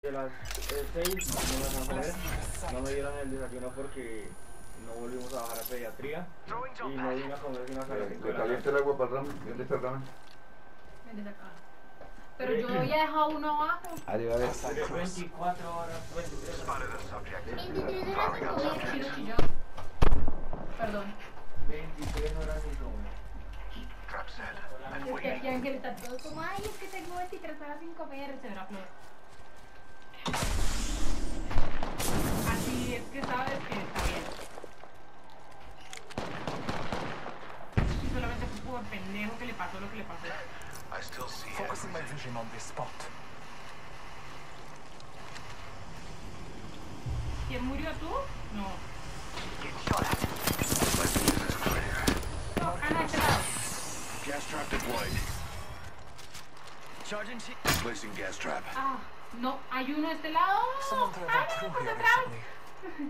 De las 6 no me van a comer, no me dieron el desayuno porque no volvimos a bajar a pediatría y no vine a comer sino hasta las 5 de la tarde. Caliente el agua para el ramen. ¿Dónde está el ramen? Pero yo había dejado uno abajo. Arriba de 24 horas, 23 horas. Perdón. 23 horas sin comer. Es que aquí Ángel está todo como, ay, es que tengo 23 horas sin comer, se verá flor. Así es que sabes que está bien. Y solamente fue por pendejo que le pasó lo que le pasó. Focusing my vision on this spot. ¿Quién murió tú? No. No, Ana, este lado. Gas trap deployed. Placing gas trap. Ah, no, hay uno de este lado. Someone Ana, traveled through por here detrás. recently.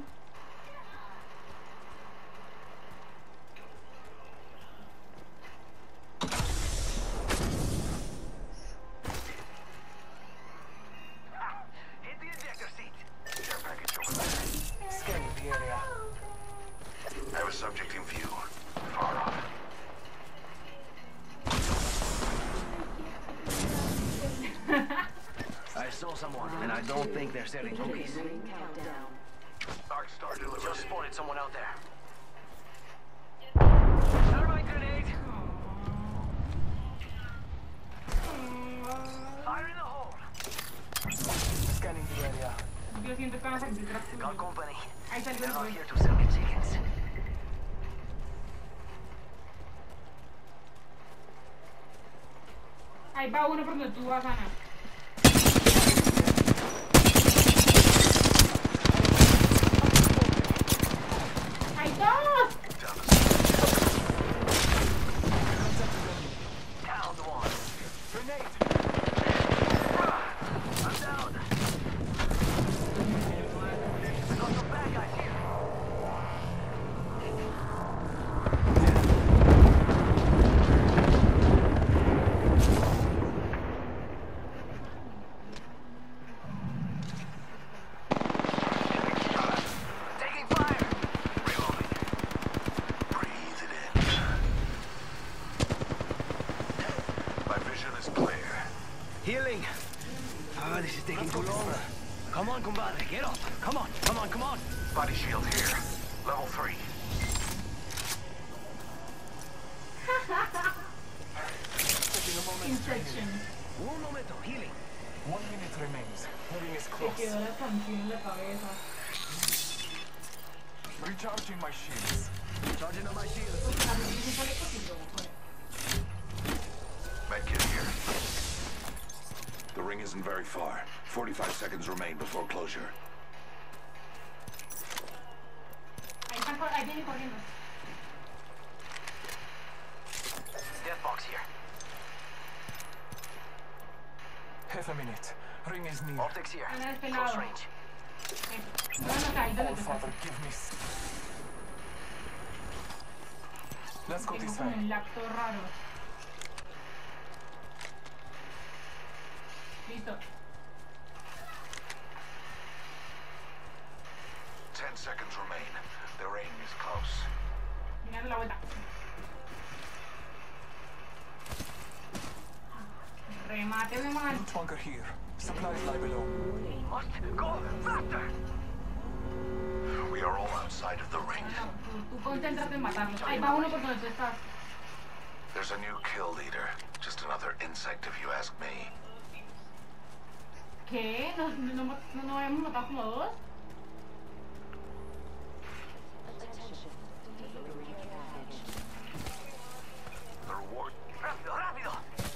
Scanning the area. I have a subject in view. Far off. I saw someone, and I don't think they're selling cookies. Dark Star delivered. Just spotted someone out there. Thermite grenade! Fire in the hole! Scanning the area. Yo siento que van a salir detrás tuyo. Got company. Ahí salió They're el not güey. here to sell me chickens. Ahí va uno por donde tú vas, Ana. ¡Hay dos! Downed one. Grenade! I'm down. Got some bad guys here. Taking fire. Reloading. Breathe it in. My vision is clear. Healing. Oh, this is taking too long. Come on, compadre, get up. Come on, come on, come on. Body shield here. Level 3. Taking a moment. Inception. Un momento, healing. 1 minute remains. The ring is Se close. quedó la canción en la cabeza. Recharging my shields. Charging on my shield. A mí me sale posible, pues. Medkit here. The ring isn't very far. 45 seconds remain before closure. Ahí viene corriendo. Death box here. Half a minute. Ring is near. Optics here. Ana, de este Close lado. range. No, no, caído Oh, de Father, give me... Let's go Tengo this como way. un lacto raro. Listo. 10 seconds remain. The ring is close. Mira la vuelta. Remate, mi man. Loot bunker here. Supplies lie below. Must go faster. We are all outside of the ring. No, tú concéntrate en matarlos. Ahí va uno por donde tú estás. There's a new kill leader. Just another insect if you ask me. ¿Qué? ¿No habíamos matado como dos? The reward. Rápido, rápido.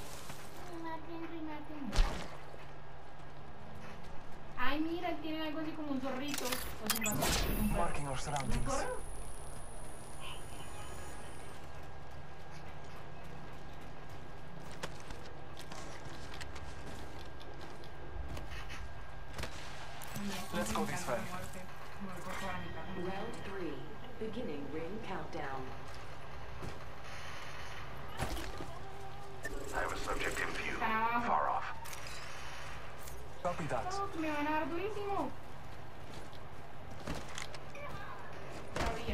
Ay, mira, él tiene algo así como un zorrito. O es un gato. Es un perro. Marking our ¿Un surroundings. zorro? Let's go this way. Round 3. Beginning ring countdown. I have a subject in view. Está abajo. Far off. Copy that. No, que me van a dar durísimo. Sabía.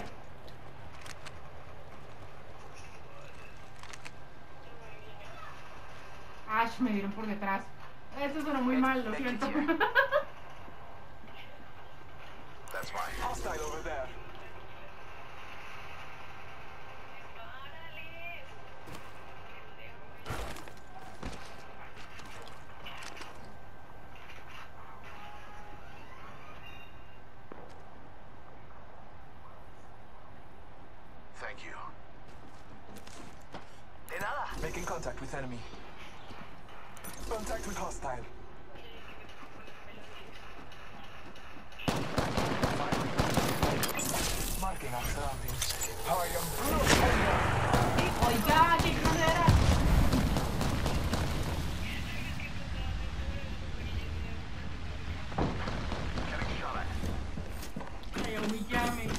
Ash, me dieron por detrás. Eso sonó muy mal, lo siento. That's mine. Hostile over there. Thank you. De nada. Making contact with enemy. Contact with hostile. Marking our surroundings. I am Oiga, qué candela. Getting shot at. Ay, humillame.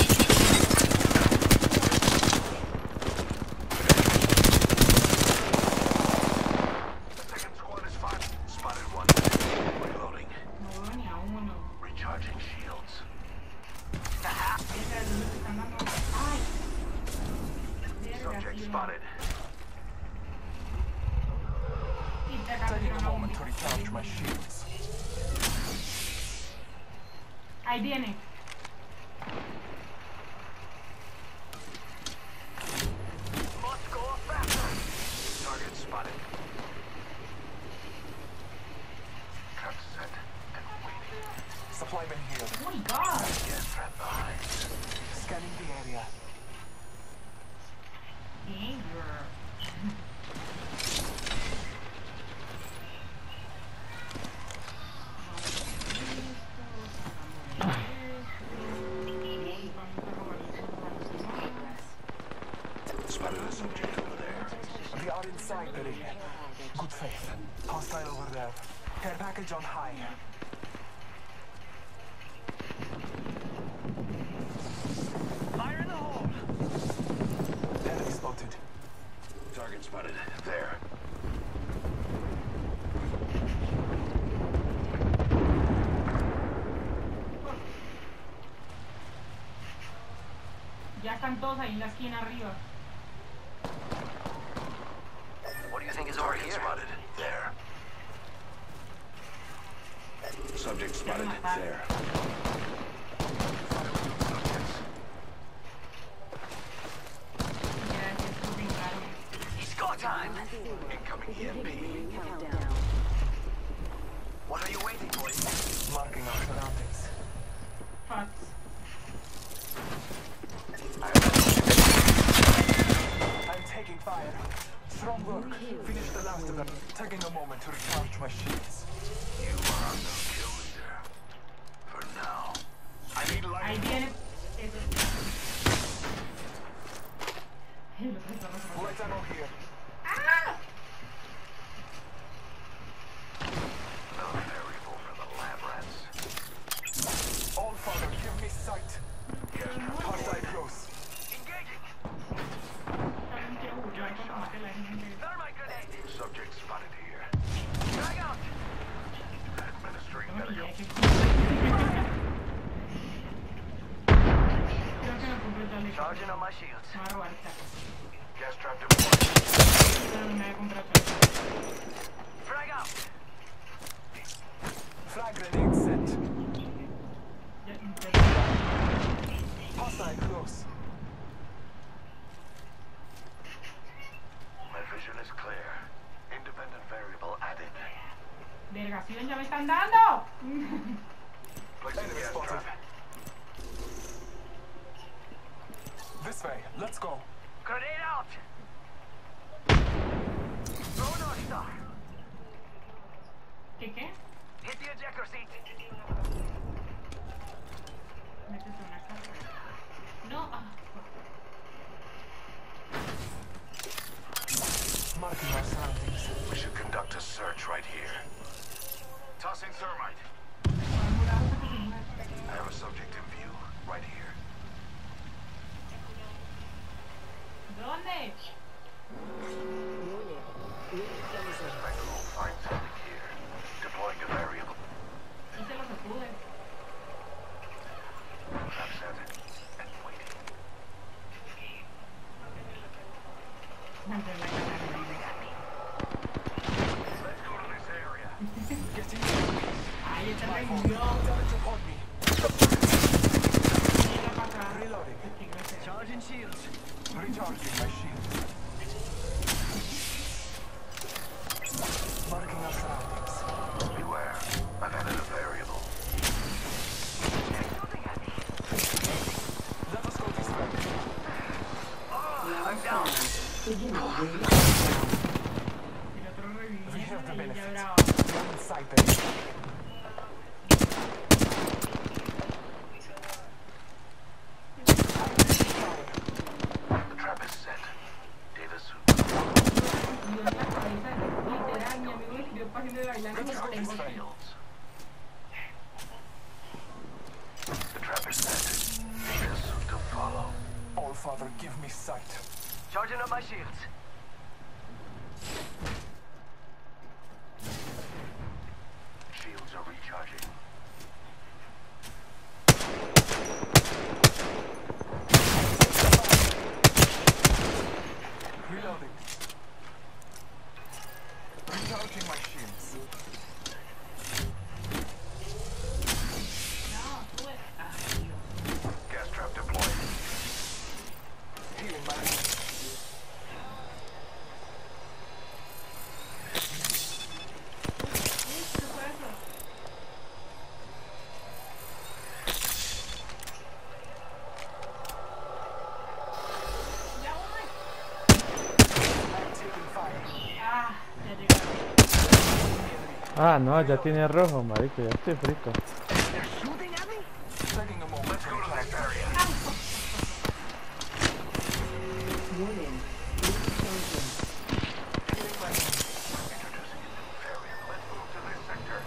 Second squad is fine. Spotted one. Reloading. No veo ni a uno. Recharging shields. Esa es donde se están dando. Ay. Verga, Subject sí, no. spotted. Y te taking a capturaron a moment uno. to recharge my shields. Ahí viene. Must go faster. Target spotted. Trap set and waiting. Supply bin here. Oh my god. Get trapped behind. Scanning the area. Danger. Spotted a subject over there. We are inside the ring. Good faith. Hostile over there. Care package on high. Fire in the hole. Enemy spotted. Target spotted. There. Ya están todos ahí en la esquina arriba. What do you think is over Target here? spotted. There. Subject spotted. There. Gracias por brincarme. It's go time. Incoming Beginning EMP. ring countdown. What are you waiting for? Marking our surroundings. Fucks. I'm taking fire. Strong work. Finish the last of them. Taking a moment to recharge my shields. You are the kill leader. For now. I need light. Ahí viene. Eso. Ay, lo que estamos haciendo. Light ammo here. ¡Ah! Another variable for the lab rats. All father, give me sight. Hostile close. Engaging. También quiero burlar cuando mate a la gente. Thermite grenade. Subject spotted here. Drag out. Administering No me medical. olvidé que creo que me compré el chaleco. Charging on my shields. Me va a robar esta. Gas trap deployed. Pero no me voy a comprar chaleco. Frag out. Flag grenade set. Ya, Hostile close. My vision is clear. Independent variable added. Vergación, ya me están dando. Placing Enemy gas spotted. trap. This way. Let's go. Grenade out. Throw North Star. ¿Qué qué? Hit the ejector seat. Métete una casa. No. Ah. Marking our surroundings. We should conduct a search right here. Tossing thermite. I have a subject in view. Right here. ¿Dónde? Suspect will find something here. Deploying a variable. te revivió. On me. Llega para acá. Reloading. Qué grosero. Charging shields. Recharging my shield. Marking our surroundings. Beware. I've added a variable. Let us go this way. I'm down. Beginning ring countdown. El otro revivió. We have the Y benefit. ya brava. We're inside the ring. The trap is set. Data suit. Dio en la cabeza, literal, mi amigo me escribió página de bailando y tengo aquí. Fields. The trap is set. Data suit to follow. All Father, give me sight. Charging up my shields. Shields are recharging. Reloading. Recharging my shields. No, sube. Ay, Dios. Gas trap deployed. Healing my wounds. ¿Qué fue eso? Ya voy. I'm taking fire. Ah, ya llegaron. Ah, no, ya tiene rojo, marico, ya estoy frito. They're shooting at me? Taking a moment to recharge. Warning. Ring changing. Healing my wounds. Introducing a new variant. Let's move to this sector.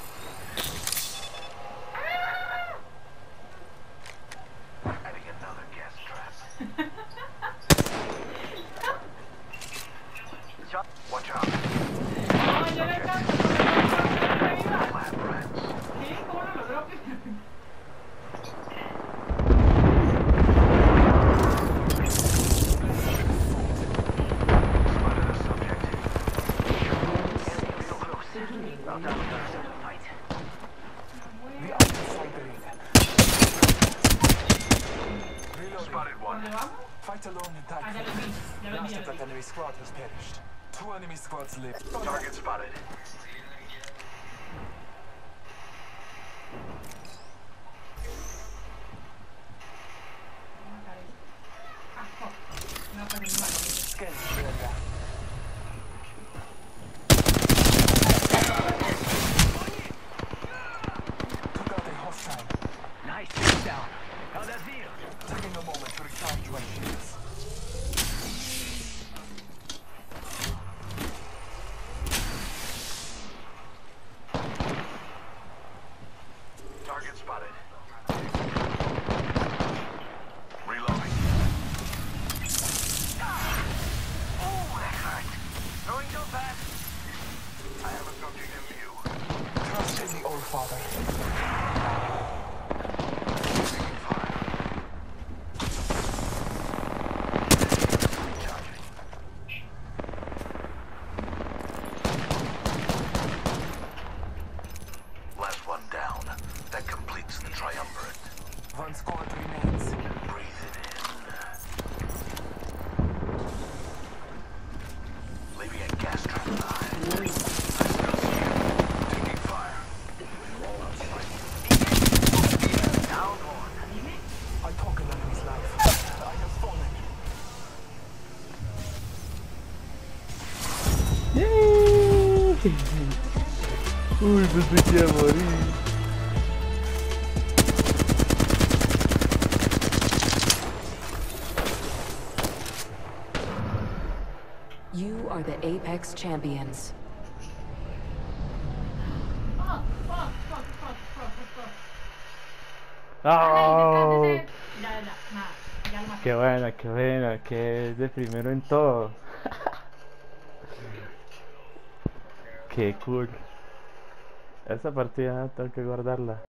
Adding another gas trap. Watch out. No, yo le alcanzo. ¿Cómo Lab rats. no lo logró? Spotted a subject. So close. Beginning I'll ring tell them countdown. to fight. We are inside the ring. Reloading. Spotted one. ¿Dónde vamos? Fight alone and die Ah, ya free. lo vi. Ya lo vi, Last ya of lo vi. that enemy squad has perished. 2 enemy squads live. Target spotted. Ah, fuck. No, pero no vale. Scan the area. Took out a hostile. Nice take down. How'd that feel? Taking a moment to recharge my shields. Target spotted. Reloading. Oh, that hurt. Throwing no pass. I have a subject in view. Trust in the Old Father. Taking fire. Recharging. Last one down. That completes the triumvirate. One squad remains. Breathe it in. Leaving a gas trap behind. Taking fire. Down one. I took an enemy's life. I have fallen. Uy, pensé que iba a morir. You are the Apex Champions. Fuck, fuck, fuck, fuck, fuck, fuck. ¡Oh! Ya, nada, ya lo maté. Qué buena, que es de primero en todo. Qué cool. Esa partida tengo que guardarla.